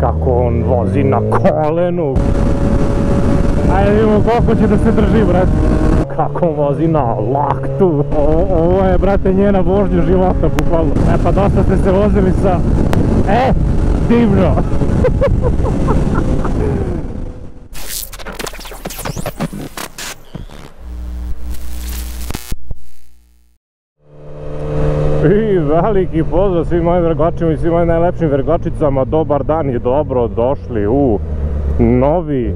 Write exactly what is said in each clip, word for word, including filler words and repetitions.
kako on vozi na kolenu. Ajde vidimo koliko će da se drži, brate. Kako on vozi na laktu. Ovo je, brate, njena vožnja života, bukvalno. E pa dosta ste se vozili sa... E, divno. I veliki pozdrav svim mojim vergačima i svim mojim najlepšim vergačicama. Dobar dan i dobro došli u novi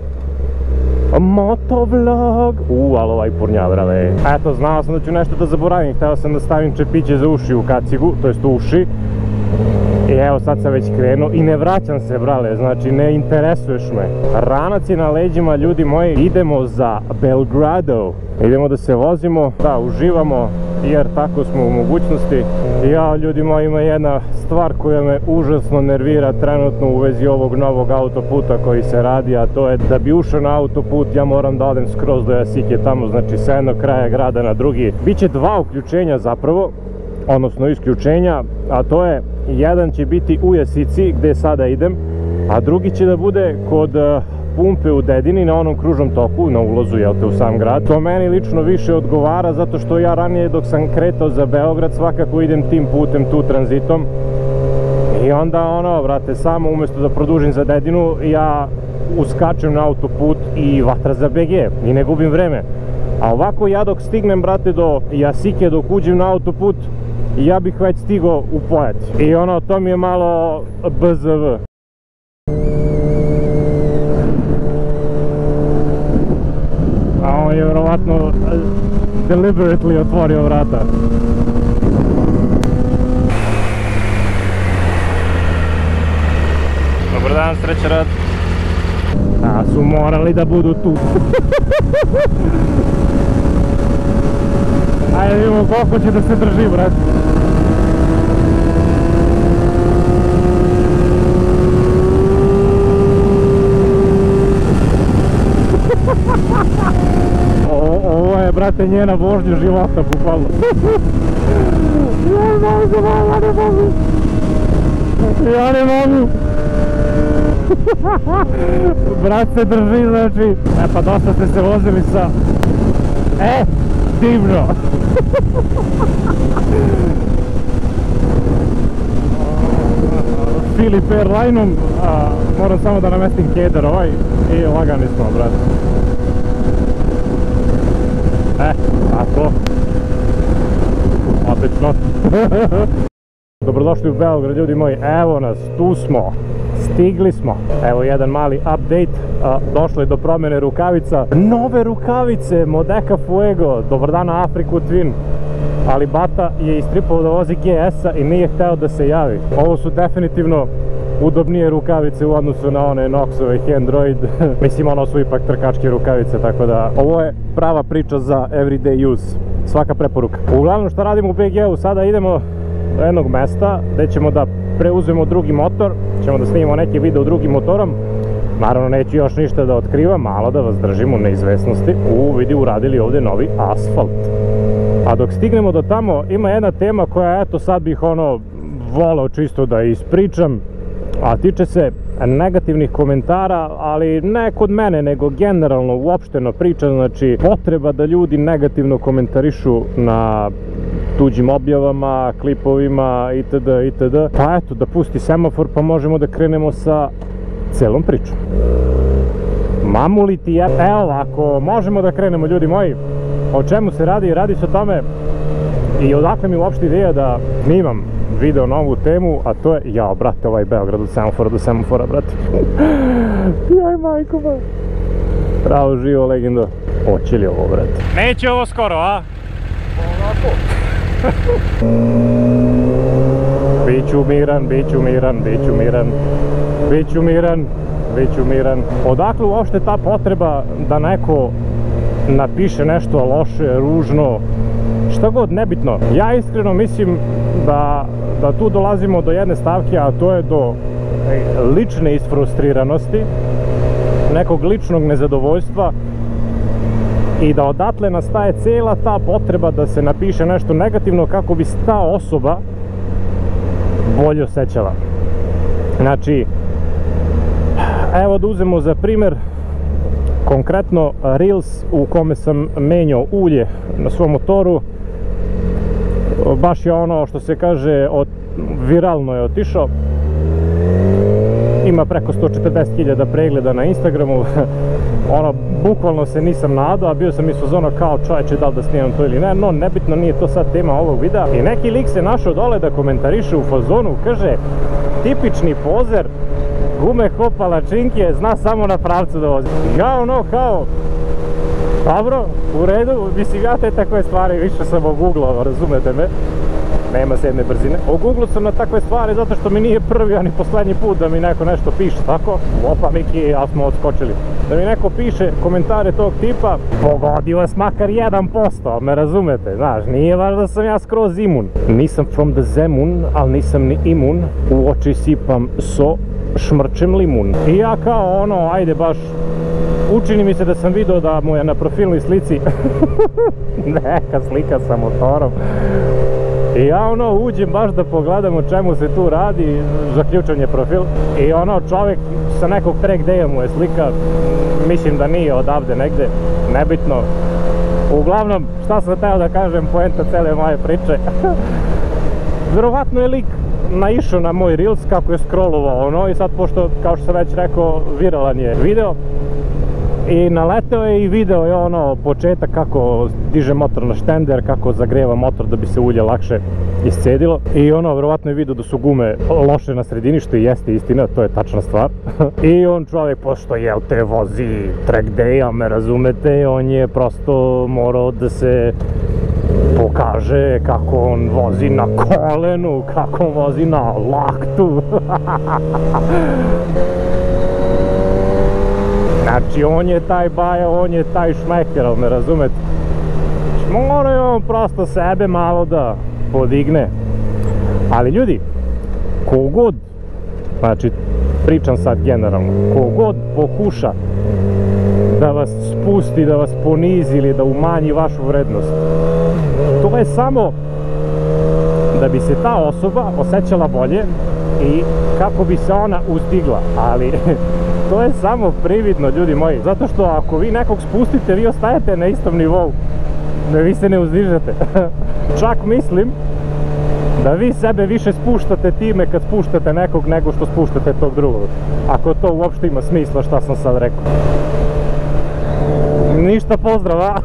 motovlog. U, ali ovaj purnjavrave. Eto, znao sam da ću nešto da zaboravim. Hteo sam da stavim čepiće za uši u kacigu, to jest u uši. I evo, sad sam već krenuo i ne vraćam se, brale, znači ne interesuješ me. Ranac je na leđima, ljudi moji, idemo za Belgrado. Idemo da se vozimo, da, uživamo, jer tako smo u mogućnosti. Ja, ljudi moji, ima jedna stvar koja me užasno nervira trenutno u vezi ovog novog autoputa koji se radi, a to je da bi ušao na autoput ja moram da odem skroz do Jasike tamo, znači sa jednog kraja grada na drugi. Biće dva uključenja zapravo, odnosno isključenja, a to je, jedan će biti u Jasici gde sada idem, a drugi će da bude kod pumpe u Dedini na onom kružnom toku, na ulazu, jel te, u sam grad. To meni lično više odgovara zato što ja ranije dok sam kretao za Beograd svakako idem tim putem, tu tranzitom. I onda ono, brate, samo umjesto da produžim za Dedinu, ja uskačem na autoput i vatra za B G i ne gubim vreme. A ovako ja dok stignem, brate, do Jasike, dok uđem na autoput, ja bih već stigao u Pojat. I ono, to mi je malo B Z V. A on je vjerovatno deliberately otvorio vrata. Dobar dan, sreća rad. A su morali da budu tu. Ajde vidimo koliko će da se drži, brate. Ovo je, brate, njena vožnja života, bukvalno. Ja ne mogu, ja ne mogu. Ja ne mogu. Brat se drži, znači. E pa dosta ste se vozili sa... E, divno. Philip Airlineom, moram samo da namestim keder ovaj i lagani smo, brate. E, tako. Odlično. Dobrodošli u Beograd, ljudi moji, evo nas, tu smo. Stigli smo. Evo jedan mali update, došlo je do promjene rukavica. Nove rukavice, Modeka Fuego, dobar dan na Afriku Twin. Ali Bata je istripao da vozi G S-a i nije hteo da se javi. Ovo su definitivno udobnije rukavice u odnosu na one Noxove Android. Mislim, ono su ipak trkačke rukavice, tako da ovo je prava priča za everyday use. Svaka preporuka. Uglavnom, šta radimo u B G-u? Sada idemo do jednog mesta gde ćemo da preuzmemo drugi motor, ćemo da snimimo neki video drugim motorom. Naravno, neću još ništa da otkrivam, malo da vas držim u neizvesnosti. U, vidi, uradili ovdje novi asfalt. A dok stignemo do tamo, ima jedna tema koja, eto, sad bih ono volao čisto da ispričam, a tiče se negativnih komentara, ali ne kod mene, nego generalno uopšteno priča, znači potreba da ljudi negativno komentarišu na tuđim objavama, klipovima itd. itd. Pa eto, da pusti semafor pa možemo da krenemo sa celom pričom. Mamuli ti je... Evo ovako, možemo da krenemo, ljudi moji. O čemu se radi? Radi se o tome i odakle mi uopšte ideja da snimam video na ovu temu, a to je, jao, brate, ovaj Beograd od semafora do semafora, brate. Jaj, majko, ba. Pravo živo, legendo. Hoće li ovo, brate? Neće ovo skoro, a? Ovako. Biću miran, biću miran, biću miran, biću miran, biću miran. Odakle uopšte ta potreba da neko napiše nešto loše, ružno, šta god, nebitno. Ja iskreno mislim da, da tu dolazimo do jedne stavke, a to je do lične isfrustriranosti, nekog ličnog nezadovoljstva, i da odatle nastaje cela ta potreba da se napiše nešto negativno kako bi se ta osoba bolje osjećala. Znači, Evo da uzmemo za primer konkretno Reels u kome sam menjao ulje na svom motoru. Baš je ono što se kaže od, viralno je otišao. Ima preko sto četrdeset hiljada pregleda na Instagramu. Ono, bukvalno se nisam nadao, a bio sam iz fazona kao čovječe da li da snimam to ili ne, no nebitno, nije to sad tema ovog videa. I neki lik se našao dole da komentariše u fazonu, kaže tipični pozer, gume ko palačinke, zna samo na pravcu da vozi. Ja ono kao, dobro, u redu, mislim ja te takve stvari više sam ogooglao, razumete me? Nema sedme brzine. Ogooglao sam na takve stvari zato što mi nije prvi, ani poslednji put da mi neko nešto piše, tako? Opa Miki, ali smo odskočili. Da mi neko piše komentare tog tipa, pogodi vas makar jedan posto, me razumete, znaš, nije važno da sam ja skroz imun. Nisam from the Zemun, ali nisam ni imun, u oči sipam so, šmrčem limun. I ja kao ono, ajde baš, učini mi se da sam video da mu je na profilnoj slici neka slika sa motorom. I ja ono uđem baš da pogledam o čemu se tu radi, zaključan je profil. I ono čovjek sa nekog track day-a mu je slika, mislim da nije odavde negde, nebitno. Uglavnom, šta sam teo da kažem, poenta cele moje priče. Verovatno je lik naišao na moj Reels kako je scrollovao ono i sad pošto, kao što sam već rekao, viralan je video. I naleteo je i video je ono početak kako diže motor na štender, kako zagreva motor da bi se ulje lakše iscedilo. I ono, verovatno je video da su gume loše na sredini, što i jeste istina, to je tačna stvar. I on čovjek, pošto jel te vozi track day-a, me razumete, on je prosto morao da se pokaže kako on vozi na kolenu, kako on vozi na laktu. Znači, on je taj baja, on je taj šmeker, ali me razumete? Znači, mora je on prosto sebe malo da podigne. Ali ljudi, kogod, znači, pričam sad generalno, kogod pokuša da vas spusti, da vas ponizi ili da umanji vašu vrednost, to je samo da bi se ta osoba osjećala bolje i kako bi se ona uzdigla, ali to je samo prividno, ljudi moji, zato što ako vi nekog spustite, vi ostajete na istom nivou, da vi se ne uzdižete. Čak mislim da vi sebe više spuštate time kad spuštate nekog nego što spuštate tog drugog, ako to uopšte ima smisla šta sam sad rekao. Ništa, pozdrava.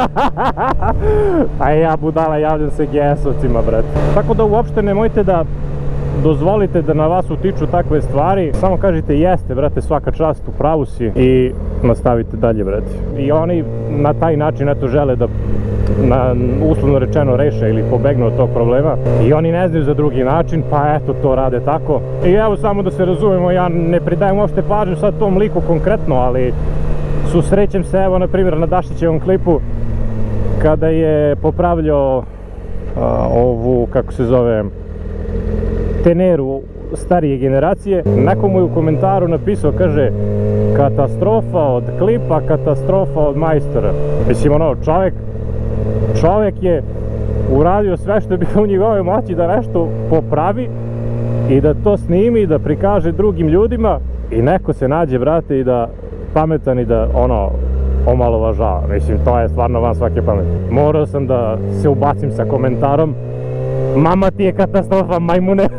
A ja budala, javljam se G S-ovcima, brate. Tako da uopšte nemojte da dozvolite da na vas utiču takve stvari, samo kažite jeste, brate, svaka čast, u pravu si i nastavite dalje, brate. I oni na taj način, eto, žele da, na, uslovno rečeno, reše ili pobegnu od tog problema i oni ne znaju za drugi način, pa eto, to rade tako. I evo, samo da se razumemo, ja ne pridajem uopšte pažnju sad tom liku konkretno, ali susrećem se, evo, na primjer, na Dašićevom klipu, kada je popravljao a, ovu, kako se zove, Teneru starije generacije, neko mu je u komentaru napisao, kaže, katastrofa od klipa, katastrofa od majstora. Mislim, ono, čovjek, čovjek je uradio sve što je bilo u njegovoj moći da nešto popravi i da to snimi, da prikaže drugim ljudima i neko se nađe, brate, i da pametan i da, ono, omalovažava. Mislim, to je stvarno van svake pameti. Morao sam da se ubacim sa komentarom, mama ti je katastrofa, majmune.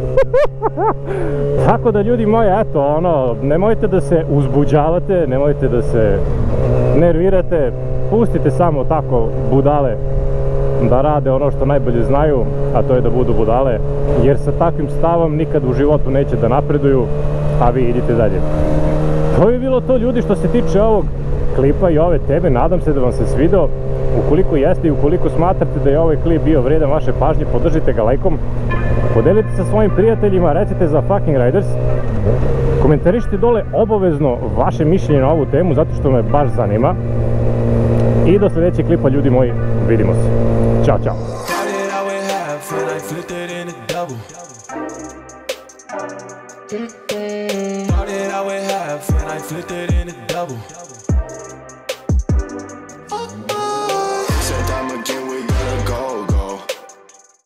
Tako da, ljudi moji, eto, ono, nemojte da se uzbuđavate, nemojte da se nervirate, pustite samo tako budale da rade ono što najbolje znaju, a to je da budu budale, jer sa takvim stavom nikad u životu neće da napreduju, a vi idite dalje. To bi bilo to, ljudi, što se tiče ovog klipa i ove teme. Nadam se da vam se svidao. Ukoliko jeste i ukoliko smatrate da je ovaj klip bio vredan vaše pažnje, podržite ga lajkom, podelite sa svojim prijateljima, recite za Fucking Riders, komentarišite dole obavezno vaše mišljenje na ovu temu, zato što me baš zanima. I do sljedećeg klipa, ljudi moji, vidimo se. Ćao, čao. Flipped